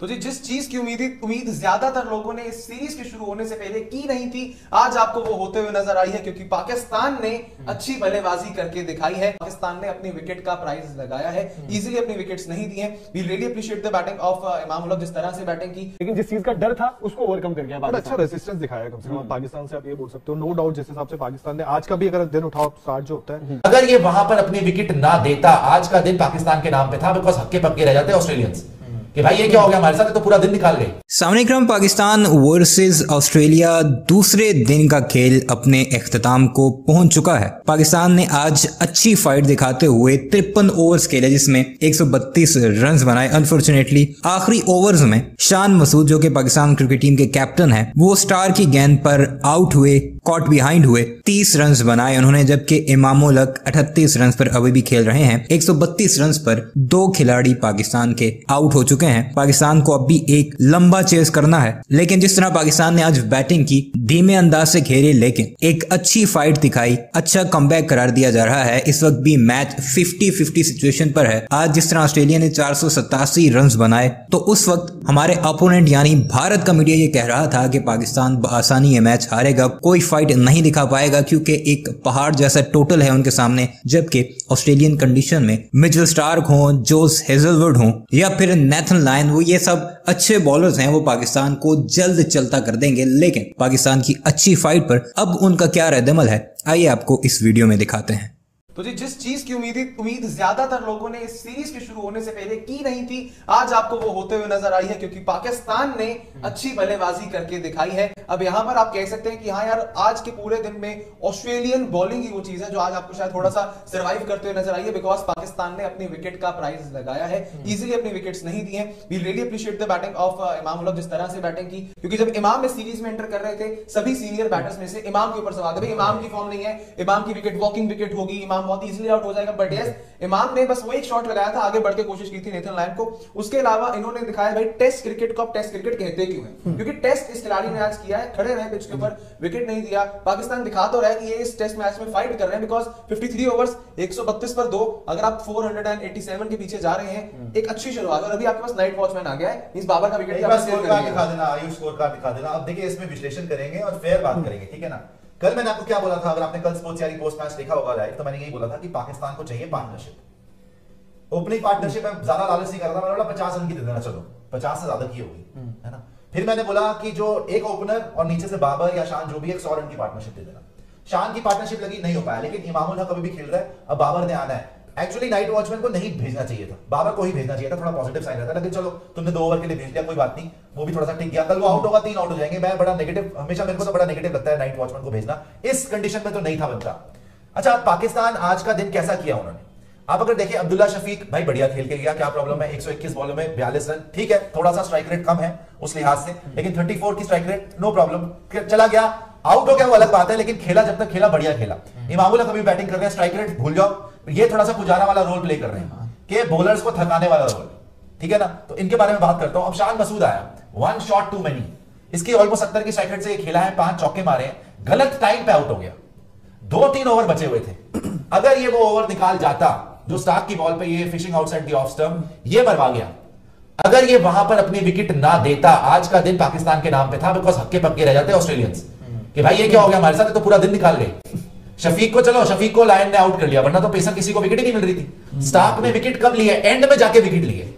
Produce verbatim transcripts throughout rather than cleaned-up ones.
तो जी जिस चीज की उम्मीद उम्मीद ज्यादातर लोगों ने इस सीरीज के शुरू होने से पहले की नहीं थी, आज आपको वो होते हुए नजर आई है, क्योंकि पाकिस्तान ने अच्छी बल्लेबाजी करके दिखाई है। पाकिस्तान ने अपनी विकेट का प्राइस लगाया है, इजीली अपनी विकेट्स नहीं दी हैं। We really appreciate the batting of Imam ul हक, जिस तरह से बैटिंग की, लेकिन जिस चीज का डर था उसको ओवरकम कर गया। अच्छा रेजिस्टेंस दिखाया कम से कम पाकिस्तान से, आप ये बोल सकते हो। नो डाउट जिस हिसाब से पाकिस्तान ने आज का भी अगर दिन उठाओ स्टार्ट जो होता है, अगर ये वहां पर अपनी विकेट ना देता, आज का दिन पाकिस्तान के नाम पे था, बिकॉज हक्के पक्के रह जाते ऑस्ट्रेलियंस कि भाई ये क्या हो गया हमारे साथ, तो पूरा दिन निकाल गए। सामने क्रम पाकिस्तान वर्सेस ऑस्ट्रेलिया दूसरे दिन का खेल अपने इख्तिताम को पहुंच चुका है। पाकिस्तान ने आज अच्छी फाइट दिखाते हुए तिरपन ओवर्स खेले, जिसमें एक सौ बत्तीस रन बनाए। अनफॉर्चुनेटली आखिरी ओवर्स में शान मसूद, जो कि पाकिस्तान क्रिकेट टीम के कैप्टन है, वो स्टार की गेंद पर आउट हुए, कॉट बिहाइंड हुए, तीस रन बनाए उन्होंने, जबकि इमाम उल हक अठतीस रन पर अभी भी खेल रहे हैं। एक सौ बत्तीस रन पर दो खिलाड़ी पाकिस्तान के आउट हो चुके हैं। पाकिस्तान को अब भी एक लंबा चेस करना है, लेकिन जिस तरह पाकिस्तान ने आज बैटिंग की, धीमे अंदाज से खेले, लेकिन एक अच्छी फाइट दिखाई, अच्छा कमबैक करार दिया जा रहा है। इस वक्त भी मैच फिफ्टी फिफ्टी सिचुएशन पर है। आज जिस तरह ऑस्ट्रेलिया ने चार सौ सतासी रन बनाए, तो उस वक्त हमारे अपोनेंट यानी भारत का मीडिया ये कह रहा था कि पाकिस्तान बआसानी ये मैच हारेगा, कोई फाइट नहीं दिखा पाएगा, क्योंकि एक पहाड़ जैसा टोटल है उनके सामने। जबकि ऑस्ट्रेलियन कंडीशन में मिचेल स्टार्क हो, जोस हेजलवुड हो या फिर नेथन लायन, वो ये सब अच्छे बॉलर्स हैं, वो पाकिस्तान को जल्द चलता कर देंगे। लेकिन पाकिस्तान की अच्छी फाइट पर अब उनका क्या रद्दअमल है, आइए आपको इस वीडियो में दिखाते हैं। तो जी जिस चीज की उम्मीद उम्मीद ज्यादातर लोगों ने इस सीरीज के शुरू होने से पहले की नहीं थी, आज आपको वो होते हुए नजर आई है, क्योंकि पाकिस्तान ने अच्छी बल्लेबाजी करके दिखाई है। अब यहां पर आप कह सकते हैं कि हाँ यार, आज के पूरे दिन में ऑस्ट्रेलियन बॉलिंग ही वो चीज है जो आज आपको शायद थोड़ा सा सर्वाइव करते हुए नजर आई है, बिकॉज पाकिस्तान ने अपनी विकेट का प्राइस लगाया है, इजीली अपनी विकेट्स नहीं दी हैं। We really appreciate the batting of Imam ul हक, जिस तरह से बैटिंग की, क्योंकि जब इमाम इस सीरीज में एंटर कर रहे थे, सभी सीनियर बैटर्स में से इमाम के ऊपर सवाल था, भाई इमाम की फॉर्म नहीं है, इमाम की विकेट वॉकिंग विकेट होगी, इमाम बहुत इजीली आउट हो जाएगा। बट यस, इमाम ने बस वो एक शॉट लगाया था, आगे बढ़ के कोशिश की थी नेथन लायन को। उसके अलावा इन्होंने दिखाया भाई टेस्ट क्रिकेट को आप टेस्ट क्रिकेट कहते क्यों हैं, क्योंकि टेस्ट इस खिलाड़ी ने आज किया है, खड़े रहे पिच के ऊपर, विकेट नहीं दिया। पाकिस्तान दिखा तो रहा है कि ये इस टेस्ट मैच में फाइट कर रहे हैं, बिकॉज तिरेपन ओवर्स एक सौ बत्तीस पर दो, अगर आप चार सौ सत्तासी के पीछे जा रहे हैं, एक अच्छी शुरुआत। और अभी आपके पास नाइट वॉचमैन आ गया है, इस बाबर का विकेट दिखा देना, आयुष स्कोर कार्ड दिखा देना। अब देखिए इसमें विश्लेषण करेंगे और फेयर बात करेंगे, ठीक है ना। कल मैंने आपको क्या बोला था, अगर आपने कल स्पोर्ट्स यारी पोस्ट मैच देखा होगा लाइव, तो मैंने यही बोला था कि पाकिस्तान को चाहिए पार्टनरशिप, ओपनिंग पार्टनरशिप। मैं ज्यादा लालच नहीं कर रहा था, मैंने बोला पचास रन की दे देना, चलो पचास से ज्यादा की होगी, है ना। फिर मैंने बोला कि जो एक ओपनर और नीचे से बाबर या शान जो भी एक सौ रन की पार्टनरशिप दे देना। शान की पार्टनरशिप लगी, नहीं हो पाया, लेकिन इमाम उल हक अभी भी खेल रहा है, अब बाबर ने आना है। एक्चुअली नाइट वॉचमैन को नहीं भेजना चाहिए था, बाबर को ही भेजना चाहिए था, थोड़ा पॉजिटिव साइन रहता, लेकिन चलो तुमने दो ओवर के लिए भेज दिया, कोई बात नहीं, वो भी थोड़ा सा टिक गया। कल वो आउट होगा, तीन आउट हो जाएंगे। मैं बड़ा नेगेटिव, हमेशा मेरे को तो बड़ा नेगेटिव लगता है नाइट वॉचमैन को भेजना, इस कंडीशन में तो नहीं था बनता। अच्छा, पाकिस्तान आज का दिन कैसा किया उन्होंने, आप अगर देखिए, अब्दुल्ला शफीक भाई बढ़िया खेल के गया, क्या प्रॉब्लम है, एक सौ इक्कीस बॉलों में बयालीस रन, ठीक है, थोड़ा सा स्ट्राइक रेट कम है उस लिहाज से, लेकिन चौंतीस की स्ट्राइक रेट, नो प्रॉब्लम, चला गया। आउट हो गया वो अलग बात है, लेकिन खेला जब तक खेला बढ़िया खेला। इमाम उल हक अभी बैटिंग कर रहे हैं, स्ट्राइक रेट भूल जाओ, ये थोड़ा सा पुजारा वाला रोल प्ले कर रहे हैं कि बॉलर्स को थकाने वाला रोल, ठीक है ना। तो इनके बारे में बात करता हूं। अब शान मसूद आया, वन शॉट टू मेनी, इसकी ऑलमोस्ट सत्तर की स्ट्राइक रेट से खेला है, पांच चौके मारे हैं, गलत टाइम पे आउट हो गया, दो तीन ओवर बचे हुए थे। अगर ये वो ओवर निकाल जाता जो स्टार्क की बॉल पे ये fishing outside the off stump, ये मरवा गया। अगर ये वहां पर अपनी विकेट ना देता, आज का दिन पाकिस्तान के नाम पे था, बिकॉज हक्के पक्के रह जाते ऑस्ट्रेलियंस कि भाई ये क्या हो गया हमारे साथ, तो पूरा दिन निकाल गए। शफीक को, चलो शफीक को लायन ने आउट कर लिया, वरना तो पेसर किसी को विकेट ही नहीं मिल रही थी। स्टार्क ने विकेट कब लिए, एंड में जाके विकेट लिए।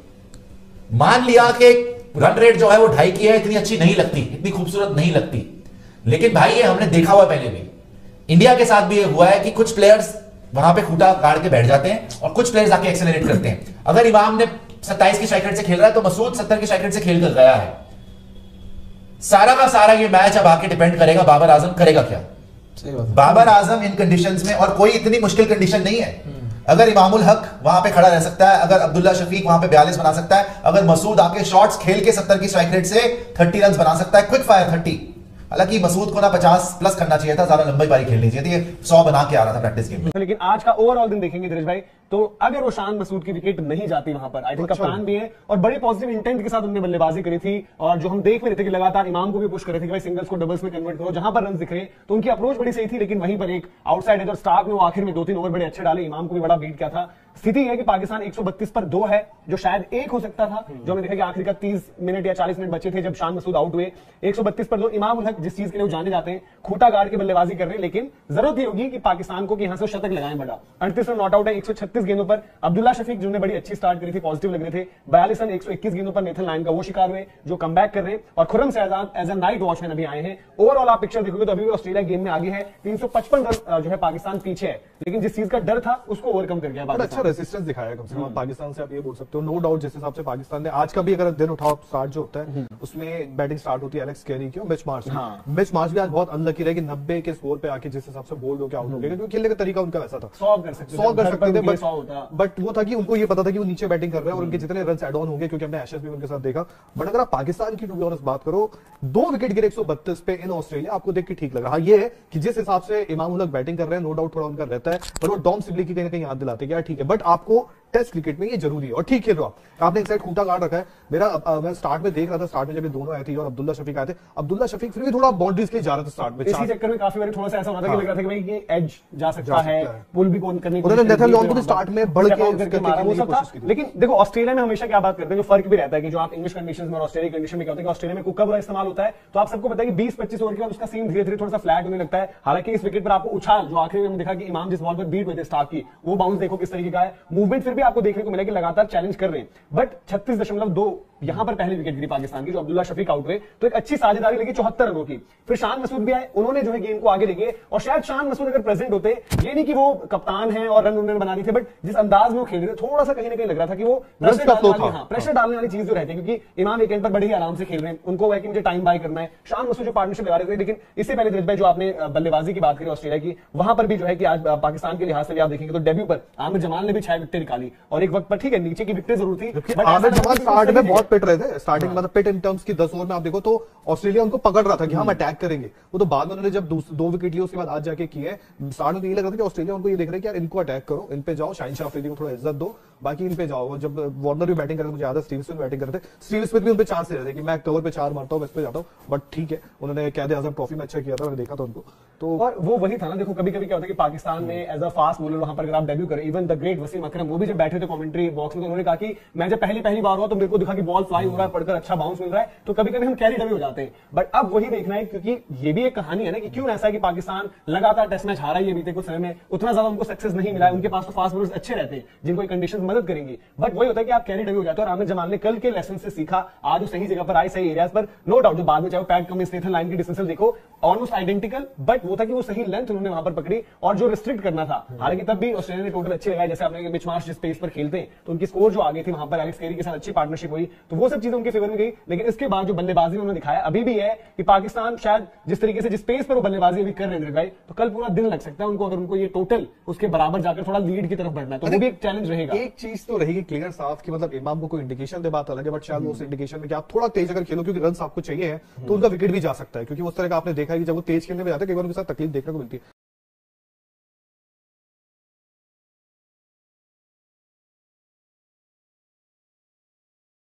मान लिया कि रन रेट जो है वो ढाई की है, इतनी अच्छी नहीं लगती, इतनी खूबसूरत नहीं लगती, लेकिन भाई ये हमने देखा हुआ पहले भी, इंडिया के साथ भी ये हुआ है कि कुछ प्लेयर्स वहां पे खूंटा गाड़ के बैठ जाते हैं और कुछ प्लेयर्स आके एक्सेलरेट करते हैं। अगर इमाम ने सत्ताईस की स्ट्राइक रेट से खेल रहा है, तो मसूद सत्तर की स्ट्राइक रेट से खेल कर गया है। सारा का सारा ये मैच अब आके डिपेंड करेगा बाबर आजम करेगा क्या। बाबर आजम इन कंडीशंस में, और कोई इतनी मुश्किल कंडीशन नहीं है। अगर इमाम उल हक वहां पे खड़ा रह सकता है, अगर अब्दुल्ला शफीक वहां पे बयालीस बना सकता है, अगर मसूद आके शॉट्स खेल के सत्तर की स्ट्राइक रेट से तीस रन बना सकता है, क्विक फायर तीस। हालांकि मसूद को ना पचास प्लस करना चाहिए था, ज्यादा लंबी पारी खेलनी चाहिए थी, सौ बना के आ रहा था प्रैक्टिस गेम में। लेकिन आज का ओवरऑल दिन देखेंगे धीरज भाई, तो अगर वो शान मसूद की विकेट नहीं जाती वहां पर, आई थिंक कप्तान भी है और बड़े पॉजिटिव इंटेंट के साथ उन्होंने बल्लेबाजी करी थी, और जो हम देख रहे थे कि लगातार इमाम को भी पुश कर रहे थे कि भाई सिंगल्स को डबल्स में कन्वर्ट करो, जहां पर रन दिख रहे, तो उनकी अप्रोच बड़ी सही थी। लेकिन वहीं पर एक आउटसाइड एज और स्टार्क ने वो आखिर में दो तीन ओवर बड़े अच्छे डाले, इमाम को भी बड़ा बीट किया था। स्थिति है कि पाकिस्तान एक सौ बत्तीस पर दो है, जो शायद एक हो सकता था, जो हमने देखा कि आखिरी का तीस मिनट या चालीस मिनट बचे थे जब शान मसूद आउट हुए। एक सौ बत्तीस पर दो, इमाम उल हक जिस चीज के लिए वो जाने जाते हैं, खूटा गाड़ के बल्लेबाजी कर रहे हैं, लेकिन जरूरत ये होगी कि पाकिस्तान को कि यहां से शतक लगाएं बड़ा। अड़तीस रन नॉट आउट है एक सौ छत्तीस गेंदों पर। अब्दुल्ला शफीक जिन्होंने बड़ी अच्छी स्टार्ट करी थी, पॉजिटिव लग रहे थे, बयालीस रन एक सौ इक्कीस गेंदों पर नेथन लायन का वो शिकार हुए जो कमबैक कर रहे हैं, और Khurram Shahzad as a night watchman अभी आए हैं। ओवरऑल आप पिक्चर देखोगे तो अभी भी ऑस्ट्रेलिया गेम में आगे है, तीन सौ पचपन रन जो है पाकिस्तान पीछे है, लेकिन जिस चीज का डर था उसको ओवरकम कर गया। अच्छा रेसिस्टेंस दिखाया कम से कम पाकिस्तान से, आप ये बोल सकते हो। नो डाउट जिस हिसाब से पाकिस्तान ने आज का भी अगर दिन उठाओ स्टार्ट जो होता है उसमें बैटिंग स्टार्ट होती है एलेक्स कैरी की और मिच मार्श। मिच मार्श भी आज बहुत अनलकी रहे कि नब्बे के स्कोर पे आके जिस हिसाब से बोल्ड होकर आउट हो गए, क्योंकि खेलने का तरीका उनका वैसा था, सॉल्व कर सकते सॉल्व कर सकते थे, बट वो था कि उनको ये पता था कि वो नीचे बैटिंग कर रहे हैं और उनके जितने रन एड ऑन होंगे, क्योंकि हमने एशेज भी उनके साथ देखा। बट अगर आप पाकिस्तान की टू बी ऑनेस्ट बात करो, दो विकेट गिरे एक सौ बत्तीस पे इन ऑस्ट्रेलिया, आपको देख के ठीक लग रहा है। ये है कि जिस हिसाब से इमाम उल हक बैटिंग कर रहे हैं, नो डाउट थोड़ा उनका रहता है, पर वो डॉम सिबली की कहीं ना कहीं याद दिलाते हैं, ठीक है, बट आपको टेस्ट क्रिकेट में ये जरूरी है और ठीक खेल रहे हो आप। आपने एक साइड खूंटा गाड़ रखा है। मेरा आ, मैं स्टार्ट में देख रहा था, स्टार्ट में जब ये दोनों आए थे और अब्दुल्ला शफीक आए थे, अब्दुल्ला शफीक फिर भी थोड़ा बाउंड्रीज के लिए जा रहा था स्टार्ट में, इसी चक्कर में काफी बार थोड़ा सा ऐसा होता है कि लग रहा था कि भाई ये एज जा सकता जा है, सकता है। पुल भी कौन करने की उन्होंने कोशिश नेथन की, लॉन को भी स्टार्ट में बढ़ के करके करके मारा, वो खेलने सब की था। कोशिश की थी। लेकिन देखो ऑस्ट्रेलिया में हमेशा क्या बात करते हैं, जो फर्क भी रहता है कि जो आप इंग्लिश कंडीशंस में और ऑस्ट्रेलिया कंडीशन में क्या होता है कि ऑस्ट्रेलिया में कुका बुरा इस्तेमाल होता है, तो आप सबको पता है कि बीस पच्चीस ओवर के बाद उसका सीन धीरे धीरे थोड़ा सा फ्लैट होने लगता है। हालांकि इस विकेट पर आपको उछाल जो आखिरी में देखा कि इमाम जिस बॉल पर बीट हुए थे स्टार्क की, वो बाउंस देखो किस तरीके का है, मूवमेंट फिर भी आपको देखने को मिला कि लगातार चैलेंज कर रहे हैं। बट छत्तीस दशमलव दो यहां पर पहली विकेट गिरी पाकिस्तान की, जो अब्दुल्ला शफीक आउट हुए, तो एक अच्छी साझेदारी लगी चौहत्तर रनों की। फिर शान मसूद भी आए, उन्होंने जो है गेम को आगे लेके, और शायद शान मसूद अगर प्रेजेंट होते, ये नहीं कि वो कप्तान है और रन उन्होंने बना दी थे, बट जिस अंदाज में वो खेल रहे थे थोड़ा सा कहीं ना कहीं लग रहा था कि वो प्रेशर डालने वाली, हाँ, प्रेशर डालने वाली चीज जो रहती है, क्योंकि इमाम एक एंड पर बड़े ही आराम से खेल रहे हैं, उनको है कि मुझे टाइम बाय करना है। शान मसूद जो पार्टनरशिप लगा रहे थे, लेकिन इससे पहले दिनेश भाई जो आपने बल्लेबाजी की बात करी ऑस्ट्रेलिया की, वहां पर भी जो है कि आज पाकिस्तान के लिहाज से भी आप देखेंगे तो डेब्यू पर आमिर जमाल ने भी छह विकेट निकाली, और एक वक्त पर ठीक है नीचे की विकेट जरूर थी, आमिर जमाल स्टार्ट में बहुत पिट रहे थे, स्टार्टिंग मतलब पिट इन टर्म्स की दस ओवर में आप देखो तो ऑस्ट्रेलिया उनको पकड़ रहा था कि हम अटैक करेंगे। वो तो बाद में उन्होंने जब दो विकेट लिए उसके बाद आज जाके किए, स्टार्ट में ये लग रहा था कि ऑस्ट्रेलिया उनको ये देख रहे हैं कि यार इनको अटैक करो, इन पे जाओ, शाहिन शाह अफरीदी को थोड़ा इज्जत दो, बाकी इन पे जाओ। जब वार्नर भी बैटिंग कर रहे थे, मुझे याद है स्टीव स्मिथ बैटिंग कर रहे थे, स्टीव स्मिथ भी उन पे चांस दे रहे थे कि मैं कवर पे चार मारता हूं, इस पे जाता हूं, बट ठीक है, उन्होंने कैद आजम ट्रॉफी में अच्छा किया था, मैंने देखा था उनको। तो और वो वही था ना, देखो कभी कभी क्या होता है कि पाकिस्तान में एज अ फास्ट बॉलर वहां पर अगर आप डेब्यू करें, even the great Wasim Akram वो भी जब बैठे थे कमेंट्री बॉक्स में, तो उन्होंने कहा कि मैं जब पहली पहली बार हुआ तो मेरे को दिखा कि बॉल फ्लाई हो रहा है, पड़कर अच्छा बाउंस मिल रहा है, तो कभी कभी हम कैरी डबी हो जाते हैं। बट अब वही देखना है, क्योंकि ये भी एक कहानी है ना कि क्यों ऐसा है कि पाकिस्तान लगातार टेस्ट मैच हारा ही है बीते कुछ समय में, उतना ज्यादा उनको सक्सेस नहीं मिला है। उनके पास तो फास्ट बॉलर्स अच्छे रहते हैं जिनको कंडीशन मदद करेंगी, बट वही होता है कि आप कैरी डबी हो जाते हो। और आमिर जमाल ने कल के लेसन से सीखा, आज वो सही जगह पर आए, सही एरियाज पर, नो डाउट जो बाद में चाहे पैट कमिंस नेथन लायन की डिस्टेंस देखो ऑलमोस्ट आइडेंटिकल, बट वो था कि वो सही लेंथ उन्होंने वहां पर पकड़ी और जो रिस्ट्रिक्ट करना था। हालांकि तब भी ऑस्ट्रेलिया ने टोटल अच्छे लगाए, जैसे आपने मिच मार्श जिस पेस पर खेलते हैं तो उनकी स्कोर जो आगे थी, वहां पर एलेक्स कैरी के साथ अच्छी पार्टनरशिप हुई, तो वो सब चीजें उनके फेवर में गई। लेकिन इसके बाद जो बल्लेबाजी उन्होंने दिखाया अभी भी है कि पाकिस्तान शायद जिस तरीके से जिस पेस पर वो बल्लेबाजी अभी कर रहे हैं, तो कल पूरा दिन लग सकता है उनको, अगर उनको ये टोटल उसके बराबर जाकर थोड़ा लीड की तरफ बढ़ना है, तो वो भी एक चैलेंज रहेगा। एक चीज तो रहेगी क्लियर साफ कि मतलब इमाम को कोई इंडिकेशन दे, बात अलग है, बट शायद उस इंडिकेशन में कि आप थोड़ा तेज अगर खेलो, क्योंकि रन आपको चाहिए है, तो उनका विकेट भी जा सकता है, क्योंकि उस तरह का आपने देखा है कि जब वो तेज खेलने में जाते हैं कई बार उनके साथ तकलीफ देखने को मिलती है।